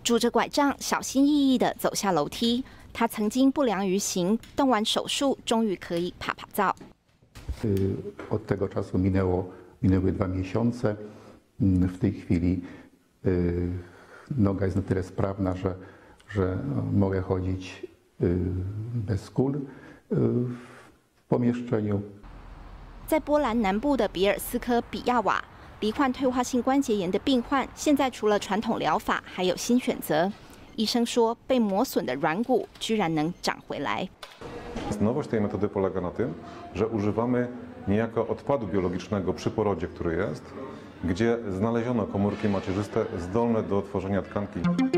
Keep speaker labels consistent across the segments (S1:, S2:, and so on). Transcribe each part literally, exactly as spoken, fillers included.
S1: 拄着拐杖，小心翼翼地走下楼梯。他曾经不良于行，动完手术，终于可以爬爬灶。
S2: Od tego czasu minęło minęły dwa miesiące. W tej chwili noga jest na tyle sprawna, że że mogę chodzić bez kul w pomieszczeniu.
S1: 在波兰南部的比尔斯科比亚瓦，罹患退化性关节炎的病患，现在除了传统疗法，还有新选择。医生说，被磨损的软骨居然能长回来。
S3: Nowość tej metody polega na tym, że używamy niejako odpadu biologicznego przy porodzie, który jest, gdzie znaleziono komórki macierzyste zdolne do tworzenia tkanki.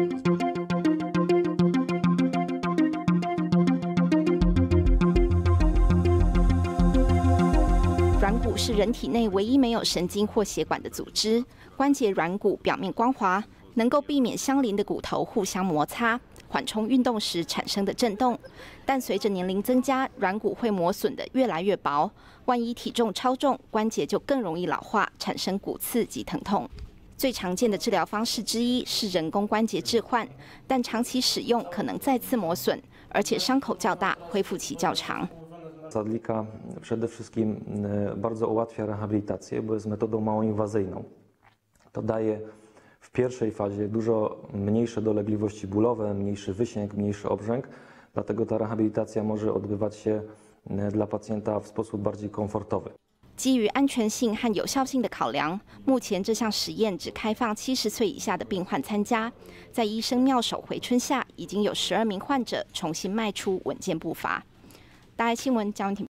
S1: 软骨是人体内唯一没有神经或血管的组织。关节软骨表面光滑，能够避免相邻的骨头互相摩擦，缓冲运动时产生的震动。但随着年龄增加，软骨会磨损得越来越薄。万一体重超重，关节就更容易老化，产生骨刺及疼痛。最常见的治疗方式之一是人工关节置换，但长期使用可能再次磨损，而且伤口较大，恢复期较长。
S4: Sadlika przede wszystkim bardzo ułatwia rehabilitację, bo jest metodą mało inwazyjną. To daje w pierwszej fazie dużo mniejsze dolegliwości bólowe, mniejszy wysięg, mniejszy obrzęk, dlatego ta rehabilitacja może odbywać się dla pacjenta w sposób bardziej komfortowy.
S1: 基于安全性和有效性的考量，目前这项实验只开放七十岁以下的病患参加。在医生妙手回春下，已经有十二名患者重新迈出稳健步伐。大爱新闻，江文婷。